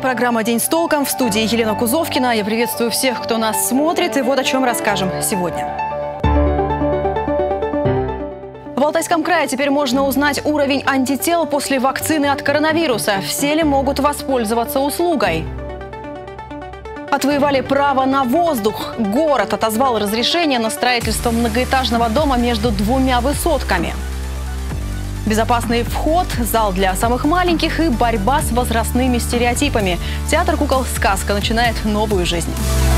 Программа «День с толком». В студии Елена Кузовкина. Я приветствую всех, кто нас смотрит. И вот о чем расскажем сегодня. В Алтайском крае теперь можно узнать уровень антител после вакцины от коронавируса. Все ли могут воспользоваться услугой? Отвоевали право на воздух. Город отозвал разрешение на строительство многоэтажного дома между двумя высотками. Безопасный вход, зал для самых маленьких и борьба с возрастными стереотипами. Театр кукол «Сказка» начинает новую жизнь.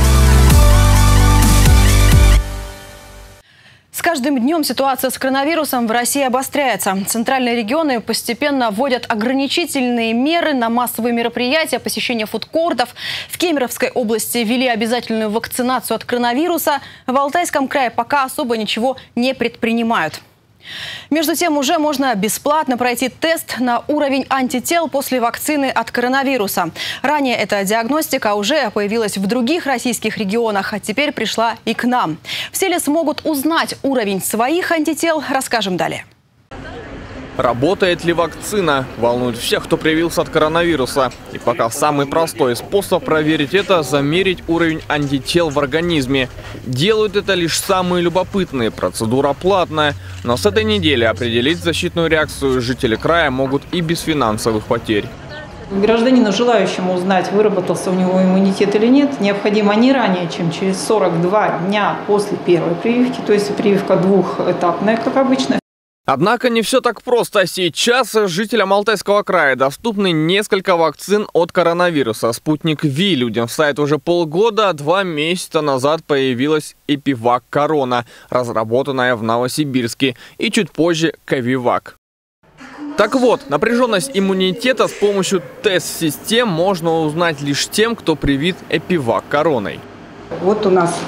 С каждым днем ситуация с коронавирусом в России обостряется. Центральные регионы постепенно вводят ограничительные меры на массовые мероприятия, посещение фудкортов. В Кемеровской области ввели обязательную вакцинацию от коронавируса. В Алтайском крае пока особо ничего не предпринимают. Между тем, уже можно бесплатно пройти тест на уровень антител после вакцины от коронавируса. Ранее эта диагностика уже появилась в других российских регионах, а теперь пришла и к нам. Все ли смогут узнать уровень своих антител, расскажем далее. Работает ли вакцина? Волнует всех, кто привился от коронавируса. И пока самый простой способ проверить это – замерить уровень антител в организме. Делают это лишь самые любопытные. Процедура платная. Но с этой недели определить защитную реакцию жители края могут и без финансовых потерь. Гражданину, желающему узнать, выработался у него иммунитет или нет, необходимо не ранее, чем через 42 дня после первой прививки. То есть прививка двухэтапная, как обычно. Однако не все так просто. Сейчас жителям Алтайского края доступны несколько вакцин от коронавируса. Спутник Ви людям в сайт уже полгода, а 2 месяца назад появилась Эпивак Корона, разработанная в Новосибирске, и чуть позже Ковивак. Так вот, напряженность иммунитета с помощью тест-систем можно узнать лишь тем, кто привит Эпивак Короной. Вот у нас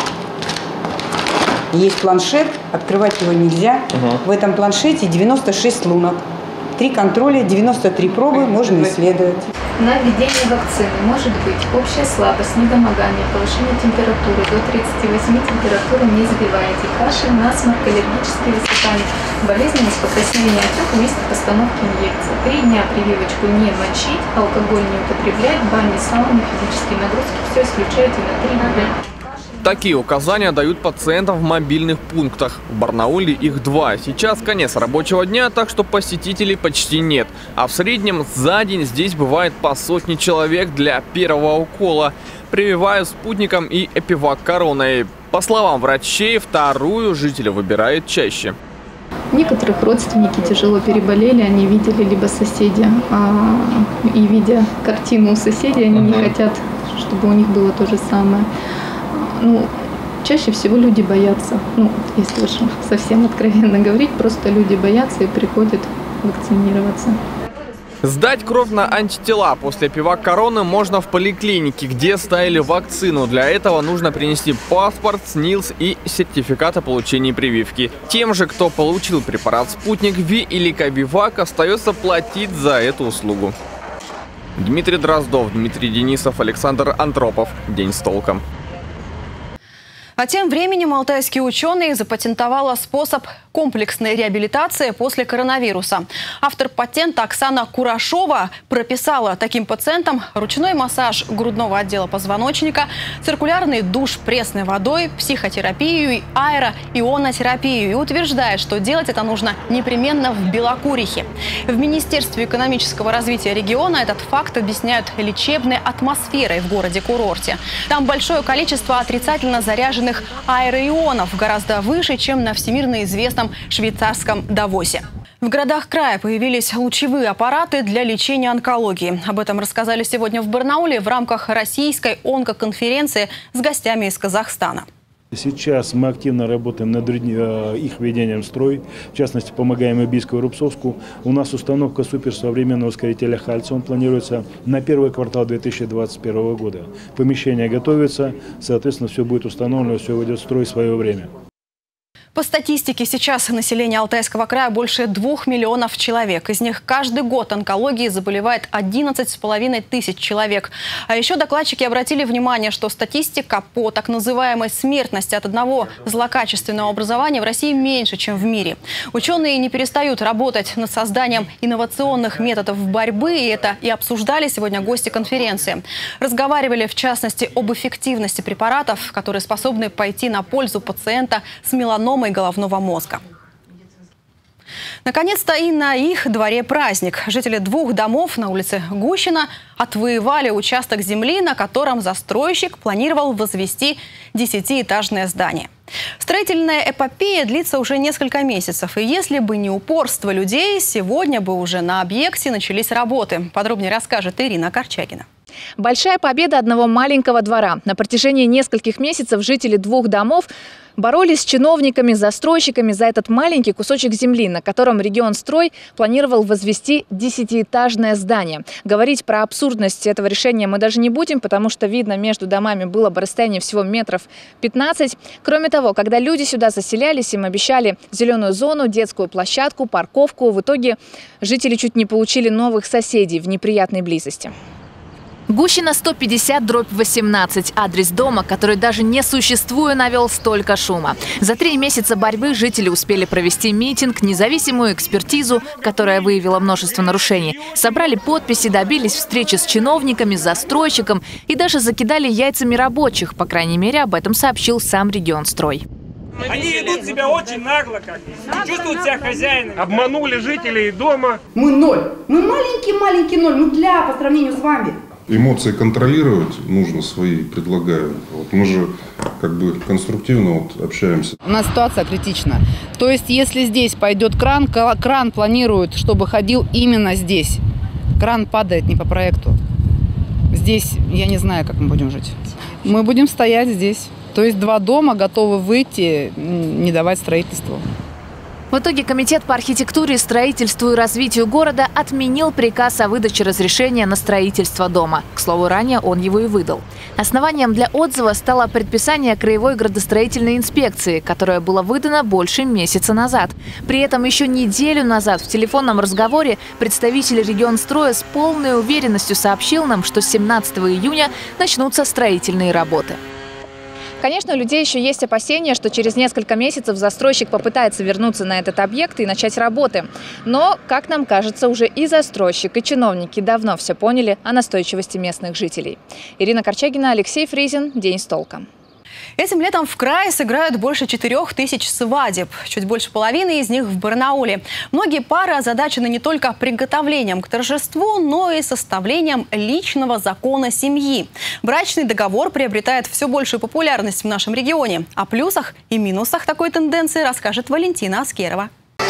есть планшет, открывать его нельзя. В этом планшете 96 лунок, 3 контроля, 93 пробы можно исследовать. На введение вакцины может быть общая слабость, недомогание, повышение температуры до 38, температуру не сбиваете, кашель, насморк, аллергические высыпания, болезненность, покраснение отек вместе постановки инъекции. 3 дня прививочку не мочить, алкоголь не употреблять, бани, сауны, физические нагрузки, все исключайте на 3 дня. Такие указания дают пациентам в мобильных пунктах. В Барнауле их 2. Сейчас конец рабочего дня, так что посетителей почти нет. А в среднем за день здесь бывает по 100 человек для первого укола. Прививают спутником и Эпивак Короной. По словам врачей, вторую жители выбирают чаще. Некоторых родственники тяжело переболели, они видели либо соседи, и видя картину у соседей, они не хотят, чтобы у них было то же самое. Чаще всего люди боятся, если уж совсем откровенно говорить, просто люди боятся и приходят вакцинироваться. Сдать кровь на антитела после Эпивак Короны можно в поликлинике, где ставили вакцину. Для этого нужно принести паспорт, СНИЛС и сертификат о получении прививки. Тем же, кто получил препарат «Спутник Ви» или «Ковивак», остается платить за эту услугу. Дмитрий Дроздов, Дмитрий Денисов, Александр Антропов. День с толком. А тем временем алтайские ученые запатентовали способ комплексной реабилитации после коронавируса. Автор патента Оксана Курашова прописала таким пациентам ручной массаж грудного отдела позвоночника, циркулярный душ пресной водой, психотерапию и аэроионотерапию. И утверждает, что делать это нужно непременно в Белокурихе. В Министерстве экономического развития региона этот факт объясняют лечебной атмосферой в городе-курорте. Там большое количество отрицательно заряженных аэроионов, гораздо выше, чем на всемирно известном швейцарском Давосе. В городах края появились лучевые аппараты для лечения онкологии. Об этом рассказали сегодня в Барнауле в рамках российской онкоконференции с гостями из Казахстана. Сейчас мы активно работаем над их введением в строй. В частности, помогаем и Бийску и Рубцовску. У нас установка суперсовременного ускорителя Хальца. Он планируется на первый квартал 2021 года. Помещение готовится, соответственно, все будет установлено, все войдет в строй в свое время. По статистике, сейчас население Алтайского края больше 2 миллионов человек. Из них каждый год онкологией заболевает 11,5 тысяч человек. А еще докладчики обратили внимание, что статистика по так называемой смертности от одного злокачественного образования в России меньше, чем в мире. Ученые не перестают работать над созданием инновационных методов борьбы, и это и обсуждали сегодня гости конференции. Разговаривали, в частности, об эффективности препаратов, которые способны пойти на пользу пациента с меланомой головного мозга. Наконец-то и на их дворе праздник. Жители 2 домов на улице Гущина отвоевали участок земли, на котором застройщик планировал возвести 10-этажное здание. Строительная эпопея длится уже несколько месяцев. И если бы не упорство людей, сегодня бы уже на объекте начались работы. Подробнее расскажет Ирина Корчагина. Большая победа одного маленького двора. На протяжении нескольких месяцев жители 2 домов боролись с чиновниками, застройщиками за этот маленький кусочек земли, на котором Регионстрой планировал возвести 10-этажное здание. Говорить про абсурдность этого решения мы даже не будем, потому что видно, между домами было бы расстояние всего метров 15. Кроме того, когда люди сюда заселялись, им обещали зеленую зону, детскую площадку, парковку. В итоге жители чуть не получили новых соседей в неприятной близости. Гущина 150/18. Адрес дома, который даже не существуя, навел столько шума. За 3 месяца борьбы жители успели провести митинг, независимую экспертизу, которая выявила множество нарушений. Собрали подписи, добились встречи с чиновниками, застройщиком и даже закидали яйцами рабочих. По крайней мере, об этом сообщил сам Регионстрой. Они ведут себя очень нагло, чувствуют себя хозяинами. Обманули жителей дома. Мы ноль. Мы маленький ноль. Нудля по сравнению с вами. Эмоции контролировать нужно свои, предлагаю. Мы же как бы конструктивно общаемся. У нас ситуация критична. То есть, если здесь пойдет кран, кран планируют, чтобы ходил именно здесь. Кран падает не по проекту. Здесь я не знаю, как мы будем жить. Мы будем стоять здесь. То есть 2 дома готовы выйти, не давать строительству. В итоге Комитет по архитектуре, строительству и развитию города отменил приказ о выдаче разрешения на строительство дома. К слову, ранее он его и выдал. Основанием для отзыва стало предписание Краевой градостроительной инспекции, которое было выдано больше месяца назад. При этом еще неделю назад в телефонном разговоре представитель Регионстроя с полной уверенностью сообщил нам, что с 17 июня начнутся строительные работы. Конечно, у людей еще есть опасения, что через несколько месяцев застройщик попытается вернуться на этот объект и начать работы. Но, как нам кажется, уже и застройщик, и чиновники давно все поняли о настойчивости местных жителей. Ирина Корчагина, Алексей Фризин. День с толком. Этим летом в крае сыграют больше 4000 свадеб. Чуть больше половины из них в Барнауле. Многие пары озадачены не только приготовлением к торжеству, но и составлением личного закона семьи. Брачный договор приобретает все большую популярность в нашем регионе. О плюсах и минусах такой тенденции расскажет Валентина Аскерова.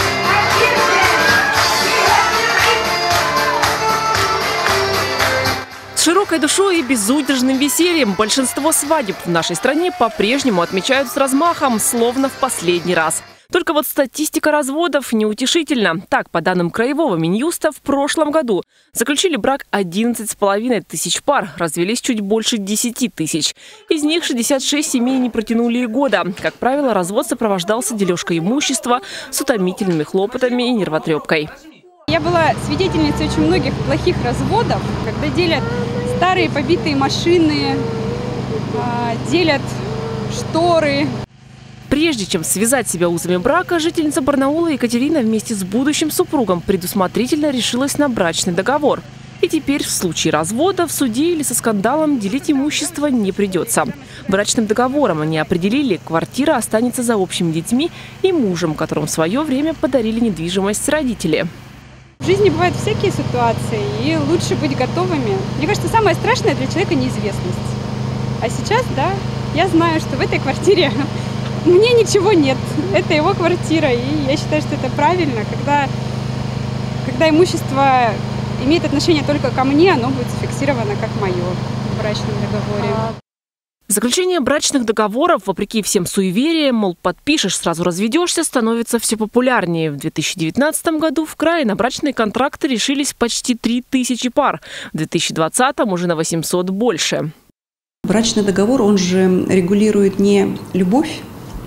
С широкой душой и безудержным весельем большинство свадеб в нашей стране по-прежнему отмечают с размахом, словно в последний раз. Только вот статистика разводов неутешительна. Так, по данным Краевого Минюста, в прошлом году заключили брак 11,5 тысяч пар, развелись чуть больше 10 тысяч. Из них 66 семей не протянули и года. Как правило, развод сопровождался дележкой имущества с утомительными хлопотами и нервотрепкой. Я была свидетельницей очень многих плохих разводов, когда делят старые побитые машины, делят шторы. Прежде чем связать себя узами брака, жительница Барнаула Екатерина вместе с будущим супругом предусмотрительно решилась на брачный договор. И теперь в случае развода в суде или со скандалом делить имущество не придется. Брачным договором они определили, квартира останется за общими детьми и мужем, которому в свое время подарили недвижимость родители. В жизни бывают всякие ситуации, и лучше быть готовыми. Мне кажется, самое страшное для человека – неизвестность. А сейчас, да, я знаю, что в этой квартире мне ничего нет. Это его квартира, и я считаю, что это правильно. Когда имущество имеет отношение только ко мне, оно будет зафиксировано как мое в брачном договоре. Заключение брачных договоров, вопреки всем суевериям, мол, подпишешь, сразу разведешься, становится все популярнее. В 2019 году в крае на брачные контракты решились почти 3000 пар. В 2020 уже на 800 больше. Брачный договор, он же регулирует не любовь,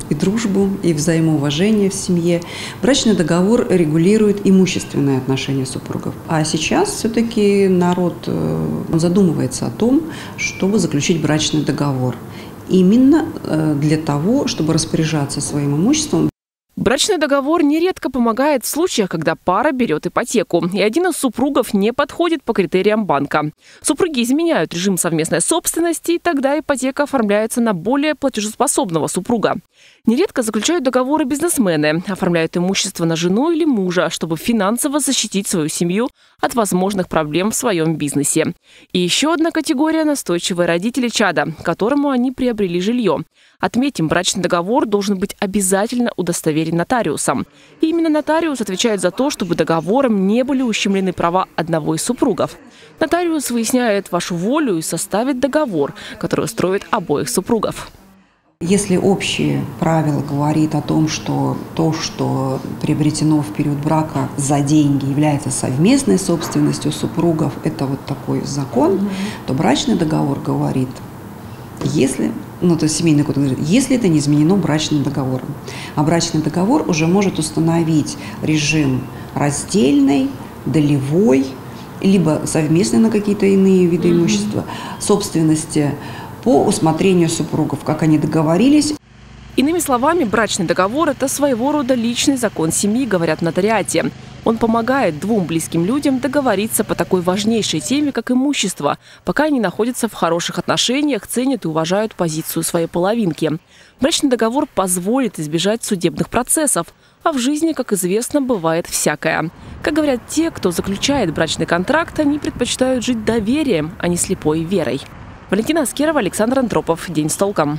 и дружбу, и взаимоуважение в семье. Брачный договор регулирует имущественные отношения супругов. А сейчас все-таки народ задумывается о том, чтобы заключить брачный договор. Именно для того, чтобы распоряжаться своим имуществом. Брачный договор нередко помогает в случаях, когда пара берет ипотеку, и один из супругов не подходит по критериям банка. Супруги изменяют режим совместной собственности, и тогда ипотека оформляется на более платежеспособного супруга. Нередко заключают договоры бизнесмены, оформляют имущество на жену или мужа, чтобы финансово защитить свою семью от возможных проблем в своем бизнесе. И еще одна категория – настойчивые родители чада, которому они приобрели жилье. Отметим, брачный договор должен быть обязательно удостоверен нотариусом. И именно нотариус отвечает за то, чтобы договором не были ущемлены права одного из супругов. Нотариус выясняет вашу волю и составит договор, который устроит обоих супругов. Если общее правило говорит о том, что то, что приобретено в период брака за деньги, является совместной собственностью супругов, это вот такой закон, то брачный договор говорит, если, то есть семейный кодекс говорит, если это не изменено брачным договором. А брачный договор уже может установить режим раздельный, долевой, либо совместный на какие-то иные виды имущества, собственности, по усмотрению супругов, как они договорились. Иными словами, брачный договор – это своего рода личный закон семьи, говорят в нотариате. Он помогает двум близким людям договориться по такой важнейшей теме, как имущество, пока они находятся в хороших отношениях, ценят и уважают позицию своей половинки. Брачный договор позволит избежать судебных процессов, а в жизни, как известно, бывает всякое. Как говорят те, кто заключает брачный контракт, они предпочитают жить доверием, а не слепой верой. Валентина Аскерова, Александр Андропов. День с толком.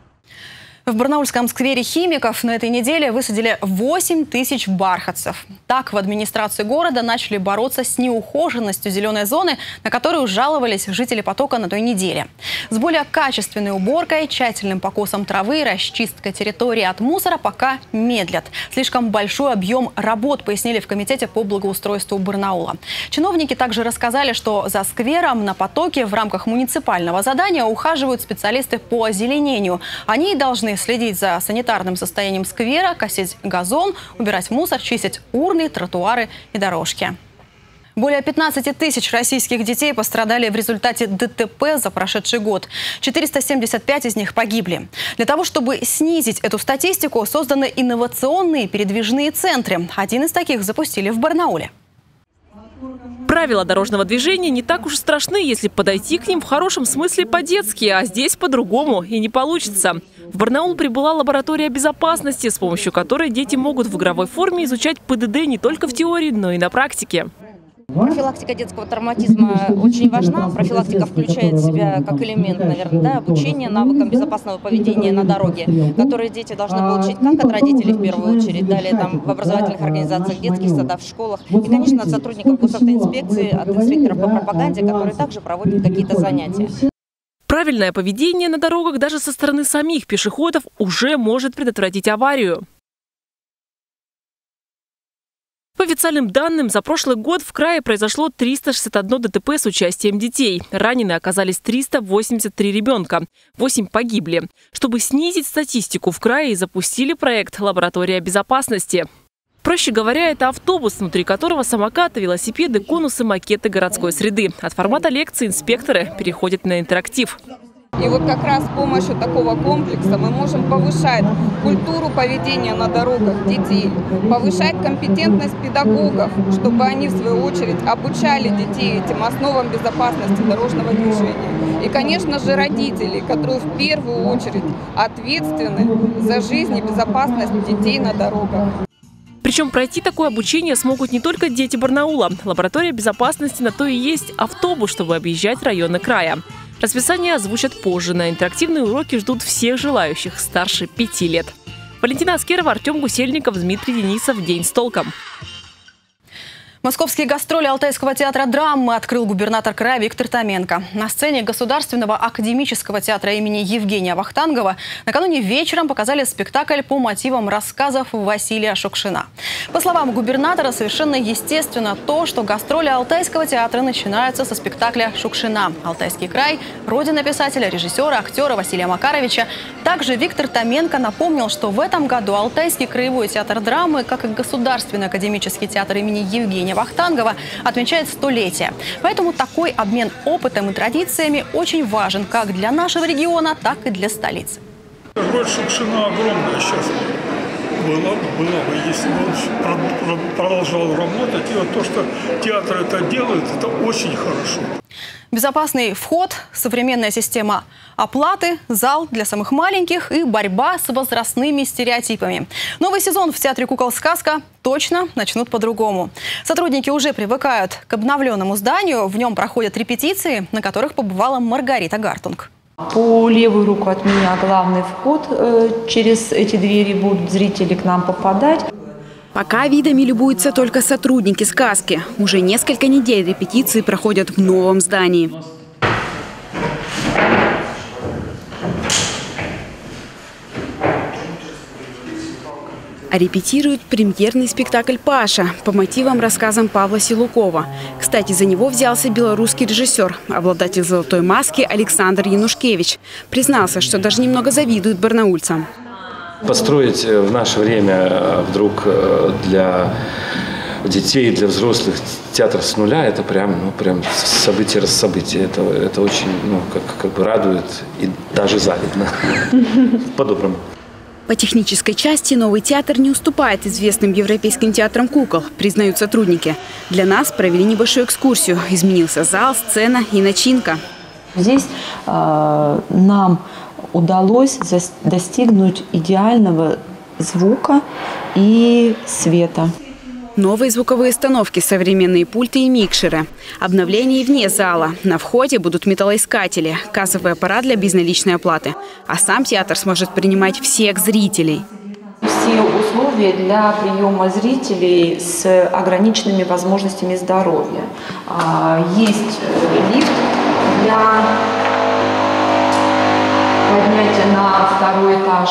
В барнаульском сквере химиков на этой неделе высадили 8 тысяч бархатцев. Так в администрации города начали бороться с неухоженностью зеленой зоны, на которую жаловались жители Потока на той неделе. С более качественной уборкой, тщательным покосом травы и расчисткой территории от мусора пока медлят. Слишком большой объем работ, пояснили в Комитете по благоустройству Барнаула. Чиновники также рассказали, что за сквером на Потоке в рамках муниципального задания ухаживают специалисты по озеленению. Они должны следить за санитарным состоянием сквера, косить газон, убирать мусор, чистить урны, тротуары и дорожки. Более 15 тысяч российских детей пострадали в результате ДТП за прошедший год. 475 из них погибли. Для того, чтобы снизить эту статистику, созданы инновационные передвижные центры. Один из таких запустили в Барнауле. Правила дорожного движения не так уж страшны, если подойти к ним в хорошем смысле по-детски, а здесь по-другому и не получится. В Барнаул прибыла лаборатория безопасности, с помощью которой дети могут в игровой форме изучать ПДД не только в теории, но и на практике. Профилактика детского травматизма очень важна. Профилактика включает в себя как элемент, наверное, обучение навыкам безопасного поведения на дороге, которые дети должны получить как от родителей в первую очередь, далее там в образовательных организациях, детских садах, в школах и, конечно, от сотрудников госавтоинспекции, от инспекторов по пропаганде, которые также проводят какие-то занятия. Правильное поведение на дорогах даже со стороны самих пешеходов уже может предотвратить аварию. По официальным данным, за прошлый год в крае произошло 361 ДТП с участием детей. Ранены оказались 383 ребенка, 8 погибли. Чтобы снизить статистику, в крае запустили проект «Лаборатория безопасности». Проще говоря, это автобус, внутри которого самокаты, велосипеды, конусы, макеты городской среды. От формата лекции инспекторы переходят на интерактив. И вот как раз с помощью такого комплекса мы можем повышать культуру поведения на дорогах детей, повышать компетентность педагогов, чтобы они, в свою очередь, обучали детей этим основам безопасности дорожного движения. И, конечно же, родители, которые в первую очередь ответственны за жизнь и безопасность детей на дорогах. Причем пройти такое обучение смогут не только дети Барнаула. Лаборатория безопасности на то и есть автобус, чтобы объезжать районы края. Расписание озвучат позже. На интерактивные уроки ждут всех желающих старше 5 лет. Валентина Аскерова, Артем Гусельников, Дмитрий Денисов. День с толком. Московские гастроли Алтайского театра драмы открыл губернатор края Виктор Томенко. На сцене Государственного академического театра имени Евгения Вахтангова накануне вечером показали спектакль по мотивам рассказов Василия Шукшина. По словам губернатора, совершенно естественно то, что гастроли Алтайского театра начинаются со спектакля Шукшина. Алтайский край – родина писателя, режиссера, актера Василия Макаровича. Также Виктор Томенко напомнил, что в этом году Алтайский краевой театр драмы, как и Государственный академический театр имени Евгения Вахтангова, отмечает 100-летие. Поэтому такой обмен опытом и традициями очень важен как для нашего региона, так и для столицы. Роль Шукшина огромная сейчас была бы, если бы он продолжал работать. И вот то, что театр это делает, это очень хорошо. Безопасный вход, современная система оплаты, зал для самых маленьких и борьба с возрастными стереотипами. Новый сезон в Театре кукол «Сказка» точно начнут по-другому. Сотрудники уже привыкают к обновленному зданию. В нем проходят репетиции, на которых побывала Маргарита Гартунг. По левую руку от меня главный вход. Через эти двери будут зрители к нам попадать. Пока видами любуются только сотрудники «Сказки». Уже несколько недель репетиции проходят в новом здании. А репетирует премьерный спектакль «Паша» по мотивам рассказам Павла Силукова. Кстати, за него взялся белорусский режиссер, обладатель «Золотой маски» Александр Янушкевич. Признался, что даже немного завидует барнаульцам. Построить в наше время вдруг для детей, для взрослых театр с нуля – это прям событие раз событие. Это очень как бы радует и даже завидно. По-доброму. По технической части новый театр не уступает известным европейским театрам кукол, признают сотрудники. Для нас провели небольшую экскурсию. Изменился зал, сцена и начинка. Здесь нам удалось достигнуть идеального звука и света. Новые звуковые установки, современные пульты и микшеры. Обновление вне зала. На входе будут металлоискатели, кассовый аппарат для безналичной оплаты. А сам театр сможет принимать всех зрителей. Все условия для приема зрителей с ограниченными возможностями здоровья. Есть лифт для поднятия на второй этаж.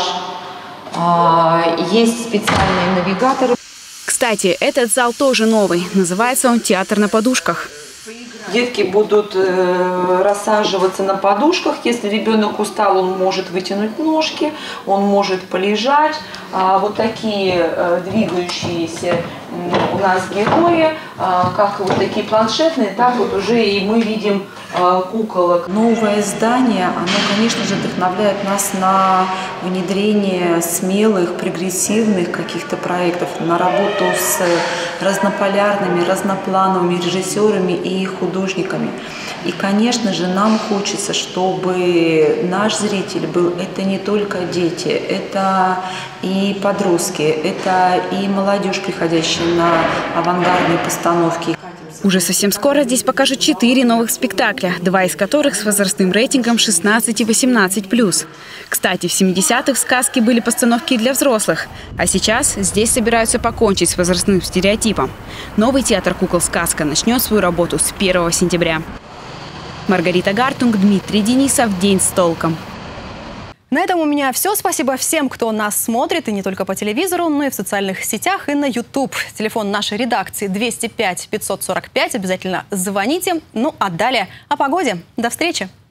Есть специальные навигаторы. Кстати, этот зал тоже новый. Называется он «Театр на подушках». Детки будут рассаживаться на подушках. Если ребенок устал, он может вытянуть ножки, он может полежать. Вот такие двигающиеся у нас герои, как вот такие планшетные, так вот уже и мы видим куколок. Новое здание, оно, конечно же, вдохновляет нас на внедрение смелых, прогрессивных каких-то проектов, на работу с разнополярными, разноплановыми режиссерами и художниками. И, конечно же, нам хочется, чтобы наш зритель был, это не только дети, это и подростки, это и молодежь, приходящая на авангардные постановки. Уже совсем скоро здесь покажут 4 новых спектакля, 2 из которых с возрастным рейтингом 16 и 18+. Кстати, в 70-х в «Сказке» были постановки и для взрослых, а сейчас здесь собираются покончить с возрастным стереотипом. Новый театр кукол «Сказка» начнет свою работу с 1 сентября. Маргарита Гартунг, Дмитрий Денисов. День с толком. На этом у меня все. Спасибо всем, кто нас смотрит, и не только по телевизору, но и в социальных сетях, и на YouTube. Телефон нашей редакции 205 545. Обязательно звоните. Ну а далее о погоде. До встречи.